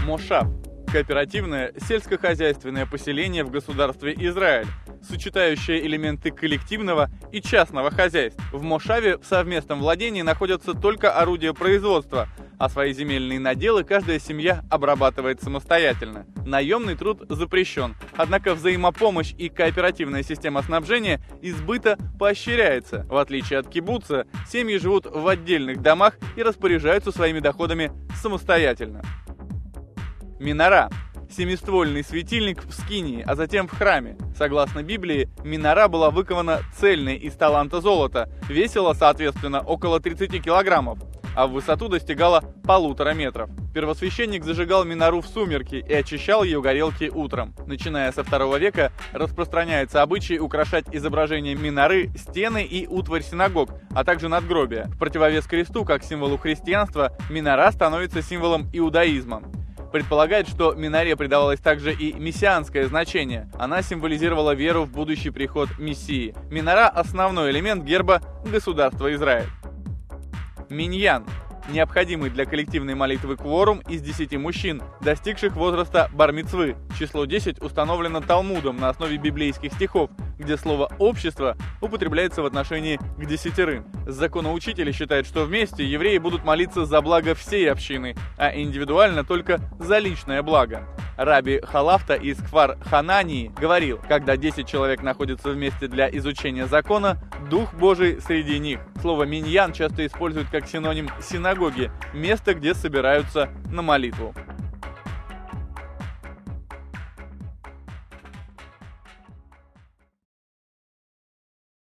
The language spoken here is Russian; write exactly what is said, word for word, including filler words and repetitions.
Мошав – кооперативное сельскохозяйственное поселение в государстве Израиль, сочетающее элементы коллективного и частного хозяйств. В мошаве в совместном владении находятся только орудия производства, а свои земельные наделы каждая семья обрабатывает самостоятельно. Наемный труд запрещен, однако взаимопомощь и кооперативная система снабжения избыта поощряется. В отличие от кибуца, семьи живут в отдельных домах и распоряжаются своими доходами самостоятельно. Минора – семиствольный светильник в скинии, а затем в храме. Согласно Библии, минора была выкована цельной из таланта золота, весила, соответственно, около тридцати килограммов, а в высоту достигала полутора метров. Первосвященник зажигал минору в сумерки и очищал ее горелки утром. Начиная со второго века распространяется обычай украшать изображение миноры, стены и утварь синагог, а также надгробия. В противовес кресту, как символу христианства, минора становится символом иудаизма. Предполагает, что миноре придавалось также и мессианское значение. Она символизировала веру в будущий приход Мессии. Минора – основной элемент герба государства Израиль. Миньян – необходимый для коллективной молитвы кворум из десяти мужчин, достигших возраста бар-мицвы. Число десять установлено Талмудом на основе библейских стихов, где слово «общество» употребляется в отношении к десятерым. Законоучители считают, что вместе евреи будут молиться за благо всей общины, а индивидуально только за личное благо. Раби Халафта из Кфар-Ханании говорил: когда десять человек находятся вместе для изучения закона, Дух Божий среди них. Слово «миньян» часто используют как синоним синагоги, место, где собираются на молитву.